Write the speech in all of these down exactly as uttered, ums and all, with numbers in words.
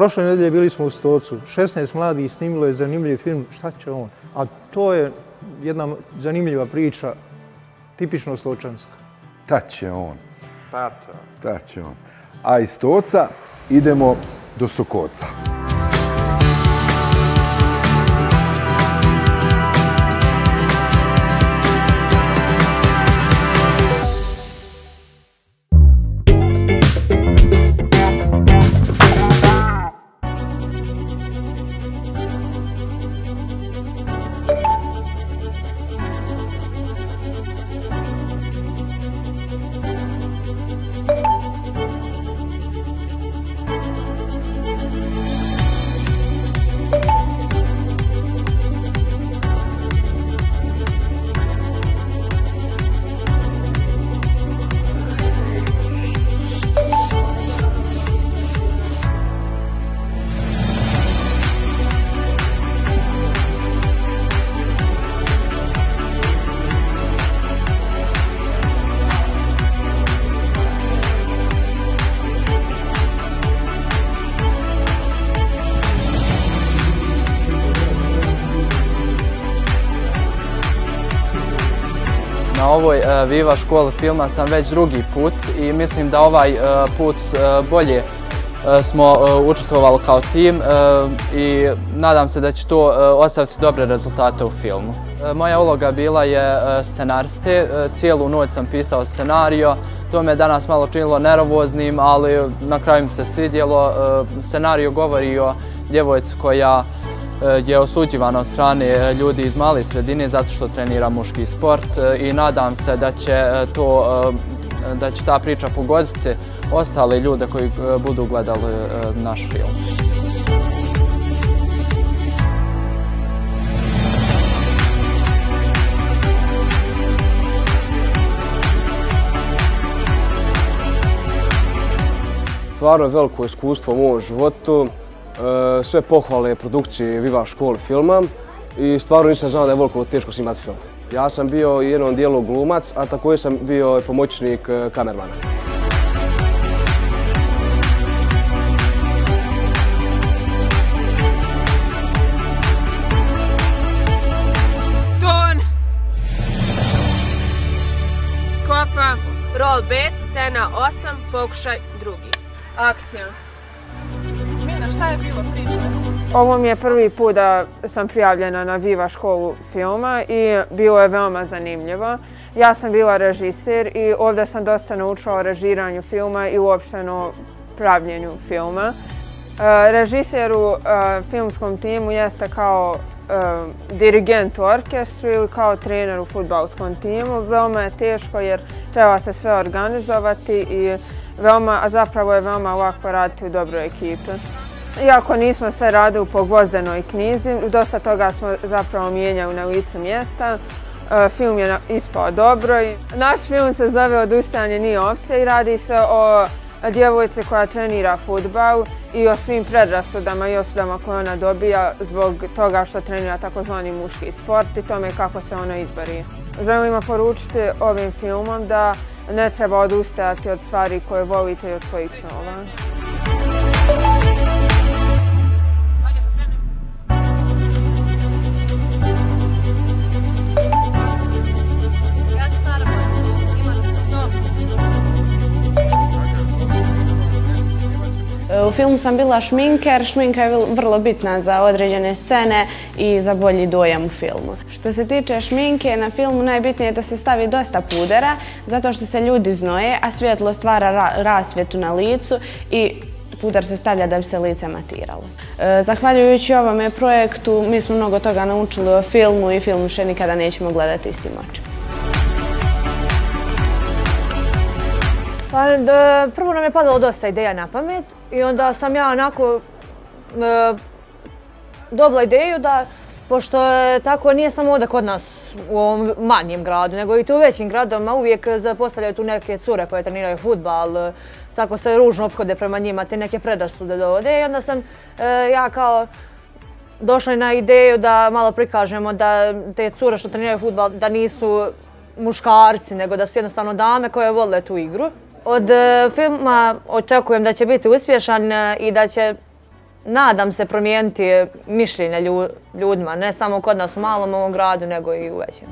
Prošle nedelje bili smo u Stocu. šesnaest mladih snimilo je zanimljiv film Šta će on? A to je jedna zanimljiva priča, tipično stočanska. Ta će on. Tato. Ta će on. A iz Stoca idemo do Sokoca. Na ovoj Viva školi filma sam već drugi put i mislim da ovaj put bolje smo učestvovali kao tim i nadam se da će to ostaviti dobre rezultate u filmu. Moja uloga bila je scenariste, cijelu noć sam pisao scenario, to me danas malo činilo nervoznim, ali na kraju mi se svidjelo. Scenario govori o djevojci koja je osuđivana od strane ljudi iz male sredine zato što trenira muški sport i nadam se da će, to, da će ta priča pogoditi ostale ljude koji budu gledali naš film. Stvarno je veliko iskustvo u mom životu. Sve pohvale produkcije Viva školi filma i stvarno nisam znao da je veliko teško snimati film. Ja sam bio u jednom dijelu glumac, a također sam bio pomoćnik kamermana. Ton! Kopa, roll B, scena osam, pokušaj drugi. Akcija. Mina, šta je bilo priča? Ovo mi je prvi put da sam prijavljena na Viva školu filma i bilo je veoma zanimljivo. Ja sam bila režiser i ovdje sam dosta naučila o režiranju filma i uopšteno pravljenju filma. Režiser u filmskom timu jeste kao dirigent u orkestru ili kao trener u fudbalskom timu. Veoma je teško jer treba se sve organizovati i veoma, a zapravo je veoma lako raditi u dobroj ekipi. Iako nismo sve radili po Gvozdenoj knjizi, dosta toga smo zapravo mijenjali na licu mjesta. Film je ispao dobro. Naš film se zove Odustajanje nije opcija i radi se o djevojci koja trenira fudbal i o svim predrasudama i osudama koje ona dobija zbog toga što trenira takozvani muški sport i tome kako se ona izbori. Želimo poručiti ovim filmom da ne treba odustajati od stvari koje volite i od svojih snova. U filmu sam bila šminker, šminka je vrlo bitna za određene scene i za bolji dojam u filmu. Što se tiče šminke, na filmu najbitnije je da se stavi dosta pudera, zato što se ljudi znoje, a svjetlo stvara rasvjetu na licu i puder se stavlja da bi se lice matiralo. Zahvaljujući ovome projektu, mi smo mnogo toga naučili o filmu i film više nikada nećemo gledati istim očima. Pa, prvo nam je padalo dosta ideja na pamet i onda sam ja onako e, dobila ideju da, pošto tako nije samo ovdje kod nas u ovom manjem gradu, nego i tu u većim gradovima uvijek zapostavljaju tu neke cure koje treniraju fudbal, tako se ružno ophode prema njima, te neke predrasude dovode i onda sam e, ja kao došla na ideju da malo prikažemo da te cure što treniraju fudbal da nisu muškarci, nego da su jednostavno dame koje vole tu igru. Od filma očekujem da će biti uspješan i da će nadam se, promijeniti mišljenja ljudima, ne samo kod nas u malom ovom gradu, nego i u većem.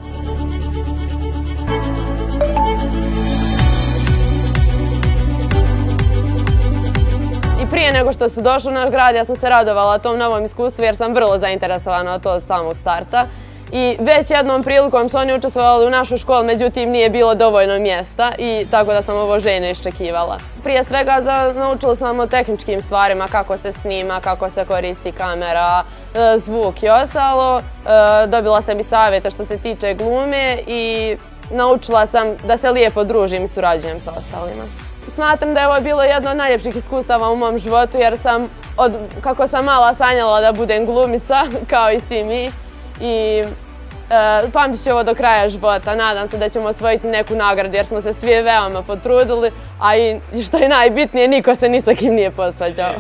I prije nego što su došli u naš grad, ja sam se radovala tom novom iskustvu jer sam vrlo zainteresovana od tog samog starta. I već jednom prilikom su oni učestvovali u našu školu, međutim nije bilo dovoljno mjesta i tako da sam ovo željno iščekivala. Prije svega naučili sam o tehničkim stvarima, kako se snima, kako se koristi kamera, zvuk i ostalo. Dobila sam i savjete što se tiče glume i naučila sam da se lijepo družim i surađujem sa ostalima. Smatram da je ovo bilo jedno od najljepših iskustava u mom životu jer sam, od kako sam mala, sanjala da budem glumica, kao i svi mi. I e, pamtit ću ovo do kraja života. Nadam se da ćemo osvojiti neku nagradu jer smo se svi veoma potrudili, a i što je najbitnije, niko se ni sa kim nije posvađao.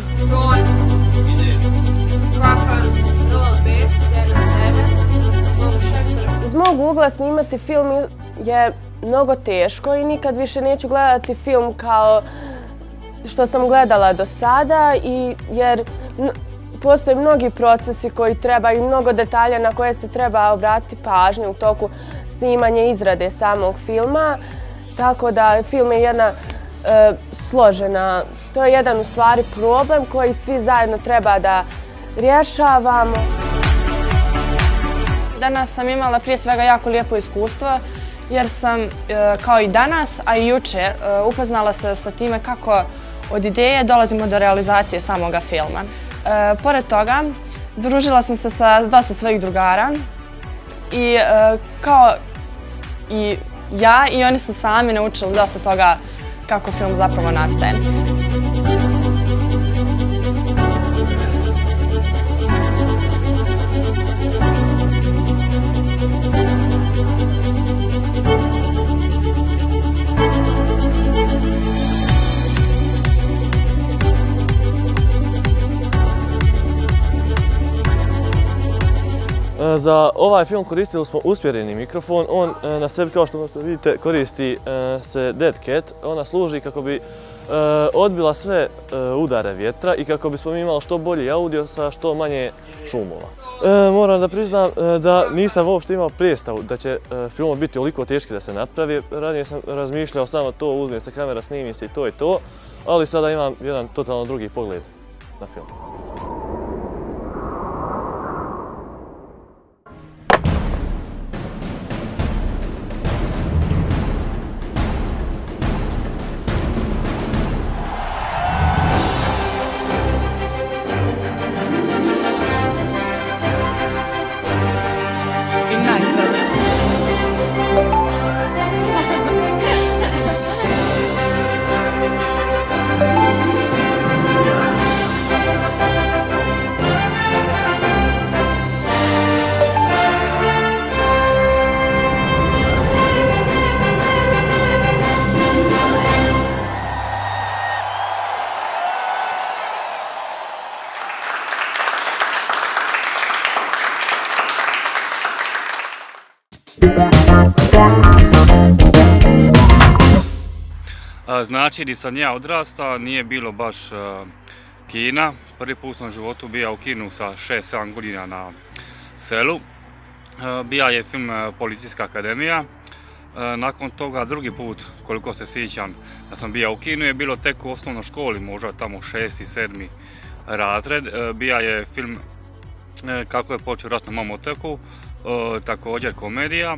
Iz mog ugla snimati film je mnogo teško i nikad više neću gledati film kao što sam gledala do sada, i jer postoje mnogi procesi koji treba i mnogo detalja na koje se treba obratiti pažnju u toku snimanja i izrade samog filma. Tako da film je jedna e, složena, to je jedan u stvari problem koji svi zajedno treba da rješavamo. Danas sam imala prije svega jako lijepo iskustvo jer sam e, kao i danas, a i juče e, upoznala se sa time kako od ideje dolazimo do realizacije samoga filma. E, pored toga, družila sam se sa dosta svojih drugara i e, kao i ja i oni su sami naučili dosta toga kako film zapravo nastaje. Za ovaj film koristili smo usmjereni mikrofon. On na sebi, kao što možete vidite, koristi se Dead Cat. Ona služi kako bi odbila sve udare vjetra i kako bismo imali što bolji audio sa što manje šumova. Moram da priznam da nisam uopšte imao predstavu da će film biti toliko teški da se napravi. Ranije sam razmišljao samo to, uzme se kamera, snimi se i to i to, ali sada imam jedan totalno drugi pogled na film. Znači, gdje sam ja odrastao, nije bilo baš kina. Prvi put sam u životu bio u kinu sa šest sedam godina na selu. Bija je film Policijska akademija. Nakon toga drugi put, koliko se sjećam, da sam bio u kinu, je bilo tek u osnovnoj školi, možda tamo šesti, sedmi razred. Bija je film Kako je počeo rat na mom otoku, također komedija.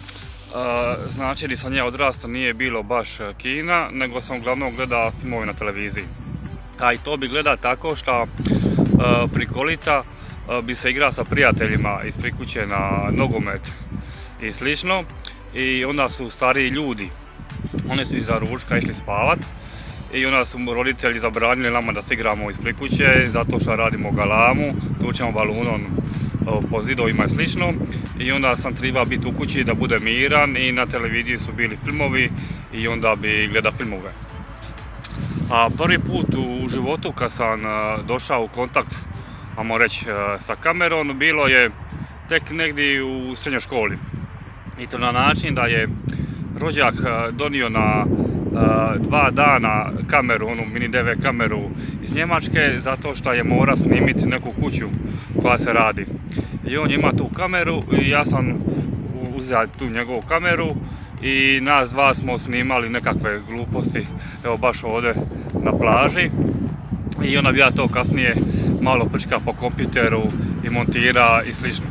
Znači, gdje sam ja odrastao, nije bilo baš kina, nego sam uglavnom gledao filmove na televiziji. A i to bi gledao tako što prikolita bi se igrao sa prijateljima ispred kuće na nogomet i slično. I onda su stariji ljudi, oni su iza ručka išli spavat i onda su roditelji zabranili nama da se igramo ispred kuće zato što radimo galamu, tučemo balunom po zidovima i slično. I onda sam trebao biti u kući da bude miran i na televiziji su bili filmovi i onda bi gledao filmove. A prvi put u životu kad sam došao u kontakt, ajmo reći, sa kamerom, bilo je tek negdje u srednjoj školi. I to na način da je rođak donio na dva dana kameru, onu mini D V kameru iz Njemačke, zato što je mora snimiti neku kuću koja se radi. I on ima tu kameru i ja sam uzeo tu njegovu kameru i nas dva smo snimali nekakve gluposti, evo baš ovdje na plaži. I onda bi ja to kasnije malo prčka po kompjuteru i montira i slično.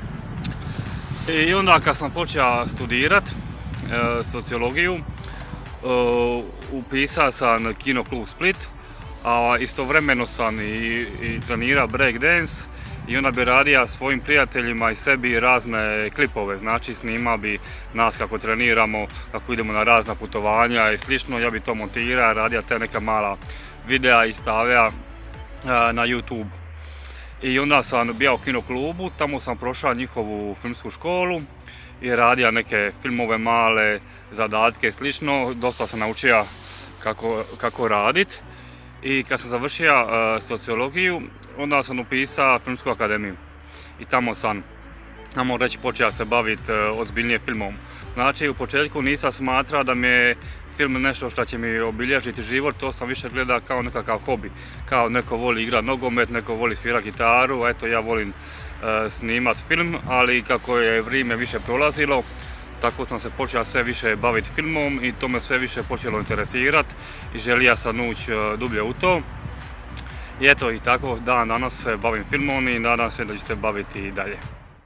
I onda kad sam počeo studirat e, sociologiju, e, upisao sam Kino klub Split, a istovremeno sam i, i trenirao breakdance i onda bi radio svojim prijateljima i sebi razne klipove, znači snima bi nas kako treniramo, kako idemo na razna putovanja i slično, ja bi to montirao, radio te neka mala videa i stavljao na YouTube. I onda sam bio u Kino klubu, tamo sam prošao njihovu filmsku školu i radio neke filmove male, zadatke i slično, dosta sam naučio kako, kako radit. I kad sam završio uh, sociologiju, onda sam upisao Filmsku akademiju i tamo sam, ajmo reći, počeo se baviti uh, ozbiljnije filmom. Znači, u početku nisam smatrao da mi je film nešto što će mi obilježiti život, to sam više gledao kao nekakav hobi. Kao neko voli igrati nogomet, neko voli svirati gitaru, eto ja volim uh, snimat film, ali kako je vrijeme više prolazilo, tako sam se počeo sve više baviti filmom i to me sve više počelo interesirati i želio sam ući uh, dublje u to. I eto, i tako dan danas se bavim filmom i nadam se da ću se baviti i dalje.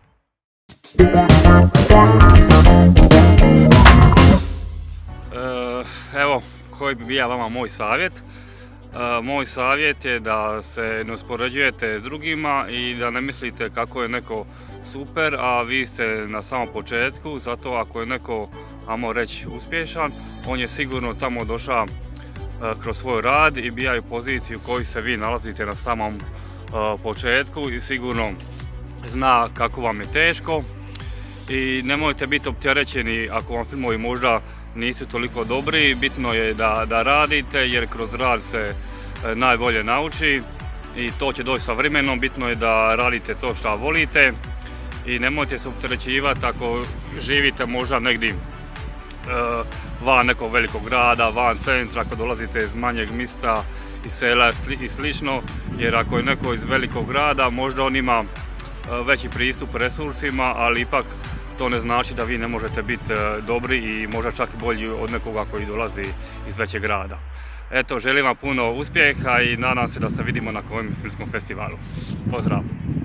Evo, koji bi bio vama moj savjet? Moj savjet je da se ne uspoređujete s drugima i da ne mislite kako je neko super, a vi ste na samom početku, zato ako je neko, ajmo reći, uspješan, on je sigurno tamo došao kroz svoj rad i bija u poziciji u kojoj se vi nalazite na samom početku i sigurno zna kako vam je teško. I nemojte biti opterećeni ako vam filmovi možda nisu toliko dobri, bitno je da, da radite jer kroz rad se e, najbolje nauči i to će doći sa vremenom, bitno je da radite to što volite i nemojte se opterećivati ako živite možda negdje e, van nekog velikog grada, van centra, ako dolazite iz manjeg mjesta, iz sela i slično, jer ako je neko iz velikog grada možda on ima veći pristup resursima, ali ipak to ne znači da vi ne možete biti dobri i možda čak i bolji od nekoga koji dolazi iz većeg grada. Eto, želim vam puno uspjeha i nadam se da se vidimo na kojem filmskom festivalu. Pozdrav!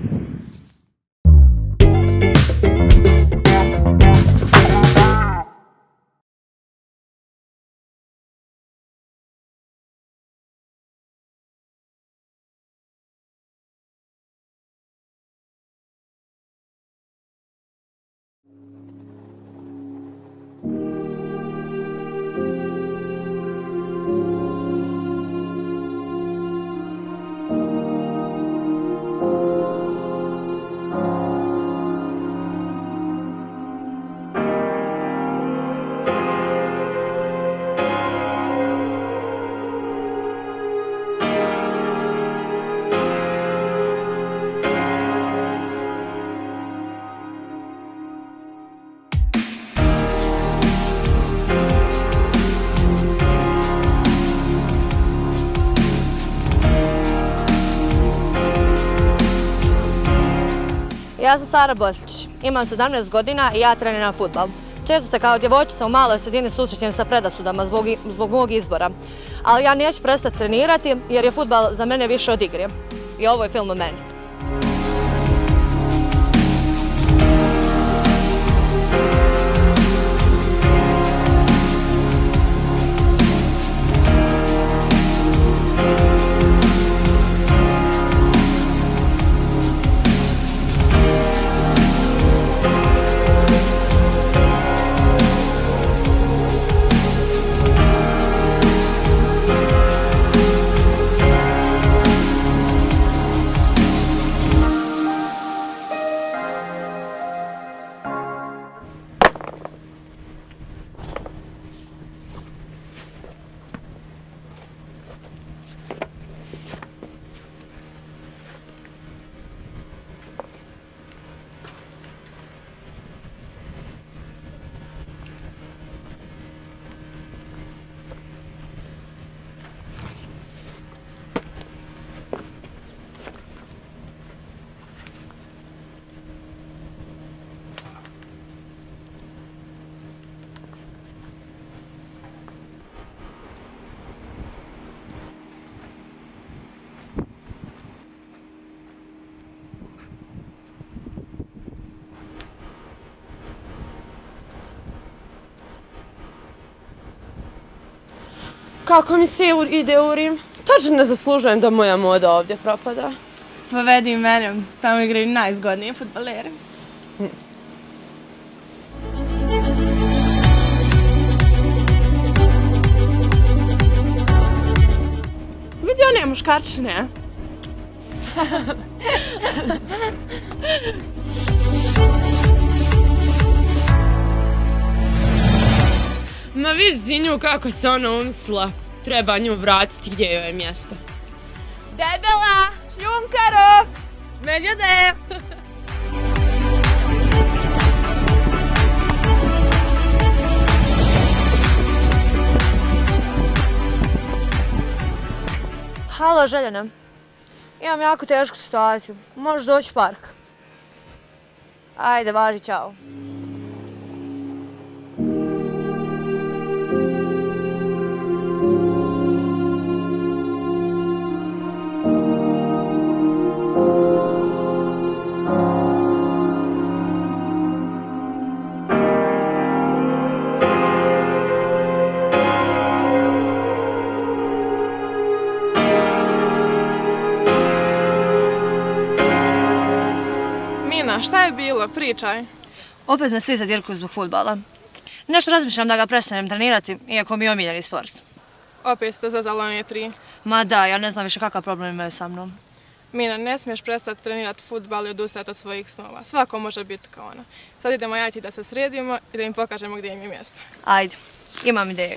Ja sam Sara Botić, imam sedamnaest godina i ja treniram fudbal. Često se kao djevojčica u maloj sredini susrećem sa predrasudama zbog, zbog mog izbora. Ali ja neću prestati trenirati jer je fudbal za mene više od igre. I ovo je film o meni. kako mi se ide u Rim. Tačno ne zaslužujem da moja moda ovdje propada. Povedi mene, tamo igraju najzgodnije fudbalere. Vidi one muškarčine. Ma vidi nju kako se ona umislila. Treba nju vratiti gdje joj je mjesto. Debela, šljunkaro, međude. Halo, Željana. Imam jako tešku situaciju. Možeš doći u park. Ajde, važi, čao. Šta je bilo? Pričaj. Opet me svi zadirkuju zbog fudbala. Nešto razmišljam da ga prestanem trenirati, iako mi je omiljeni sport. Opet ste zazala one tri. Ma da, ja ne znam više kakav problem imaju sa mnom. Mina, ne smiješ prestati trenirati fudbal i odustati od svojih snova. Svako može biti kao ona. Sad idemo ja i ti da se sredimo i da im pokažemo gdje im je mjesto. Ajde, imam ideju.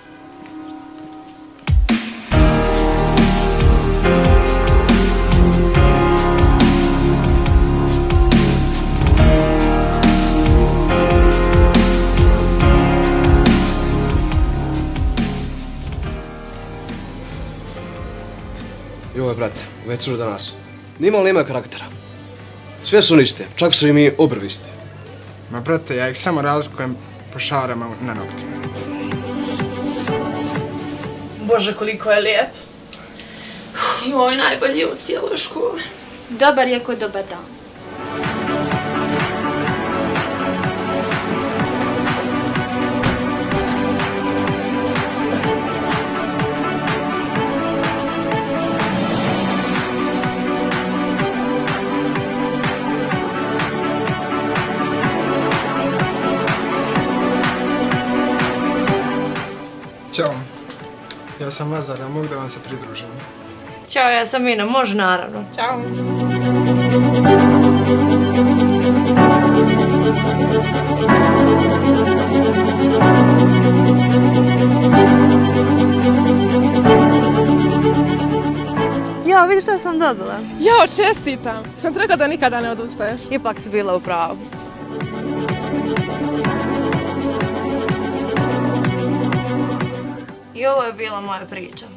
Joj, brate, večeru danas. Nimalo imaju karaktera. Sve su niste, čak su i mi obrviste. Ma, brate, ja ih samo razlikujem po šarama na noktima. Bože, koliko je lijep. I ovo je najbolji u cijeloj školi. Dobar je ko dobar dan. Ćao. Ja sam Lazar, a mogu da vam se pridružim? Ćao, ja sam Mina, može naravno. Ćao. Jao, vidiš što sam dobila? Jao, čestitam. Sam ti rekla da nikada ne odustaješ. Ipak si bila u pravu. I ovo je bila moja priča.